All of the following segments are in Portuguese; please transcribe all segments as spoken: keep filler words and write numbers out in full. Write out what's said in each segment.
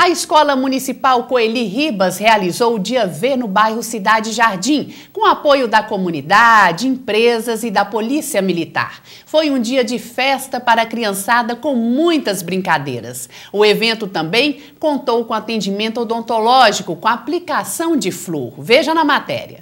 A Escola Municipal Coeli Ribas realizou o Dia V no bairro Cidade Jardim, com apoio da comunidade, empresas e da Polícia Militar. Foi um dia de festa para a criançada com muitas brincadeiras. O evento também contou com atendimento odontológico com aplicação de flúor. Veja na matéria.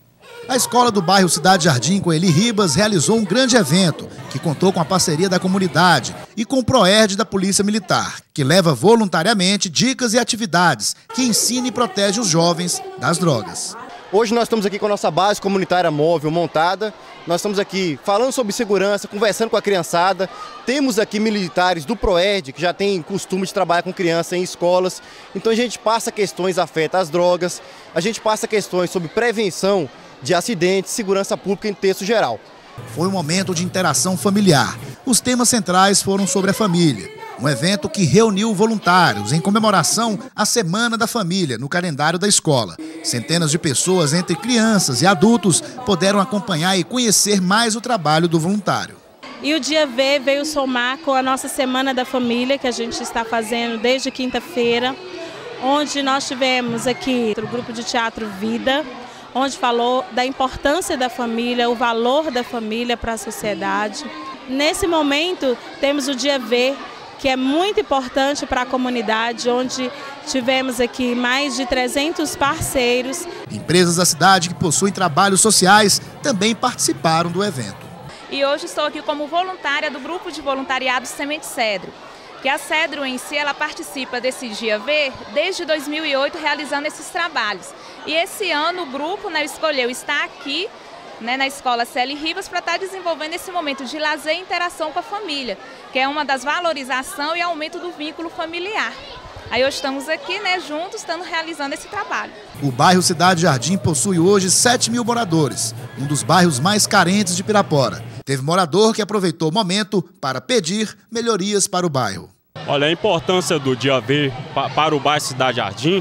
A escola do bairro Cidade Jardim Coeli Ribas realizou um grande evento que contou com a parceria da comunidade e com o PROERD da Polícia Militar, que leva voluntariamente dicas e atividades que ensina e protege os jovens das drogas. Hoje nós estamos aqui com a nossa base comunitária móvel montada, nós estamos aqui falando sobre segurança, conversando com a criançada, temos aqui militares do PROERD que já tem costume de trabalhar com criança em escolas, então a gente passa questões afetas às drogas, a gente passa questões sobre prevenção de acidentes, segurança pública em texto geral. Foi um momento de interação familiar. Os temas centrais foram sobre a família. Um evento que reuniu voluntários em comemoração à Semana da Família no calendário da escola. Centenas de pessoas, entre crianças e adultos, puderam acompanhar e conhecer mais o trabalho do voluntário. E o Dia V veio somar com a nossa Semana da Família, que a gente está fazendo desde quinta-feira, onde nós tivemos aqui o grupo de teatro Vida, onde falou da importância da família, o valor da família para a sociedade. Nesse momento, temos o Dia V, que é muito importante para a comunidade, onde tivemos aqui mais de trezentos parceiros. Empresas da cidade que possuem trabalhos sociais também participaram do evento. E hoje estou aqui como voluntária do grupo de voluntariado Semente Cedro, que a Cedro em si, ela participa desse Dia V desde dois mil e oito realizando esses trabalhos. E esse ano o grupo, né, escolheu estar aqui, né, na Escola Coeli Ribas para estar desenvolvendo esse momento de lazer e interação com a família, que é uma das valorização e aumento do vínculo familiar. Aí hoje estamos aqui, né, juntos, estamos realizando esse trabalho. O bairro Cidade Jardim possui hoje sete mil moradores, um dos bairros mais carentes de Pirapora. Teve morador que aproveitou o momento para pedir melhorias para o bairro. Olha, a importância do Dia V para o bairro Cidade Jardim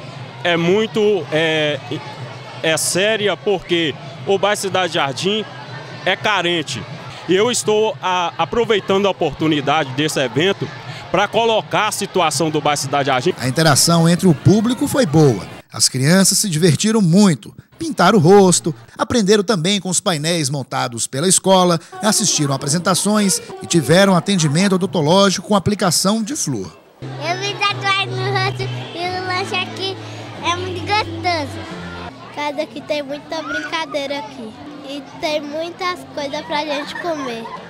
é muito é, é séria, porque o bairro Cidade Jardim é carente. E eu estou a, aproveitando a oportunidade desse evento para colocar a situação do bairro Cidade Jardim. A interação entre o público foi boa. As crianças se divertiram muito, pintaram o rosto, aprenderam também com os painéis montados pela escola, assistiram apresentações e tiveram atendimento odontológico com aplicação de flúor. Eu vi tatuagem no rosto e o lanche aqui é muito gostoso. Cada aqui tem muita brincadeira aqui e tem muitas coisas pra gente comer.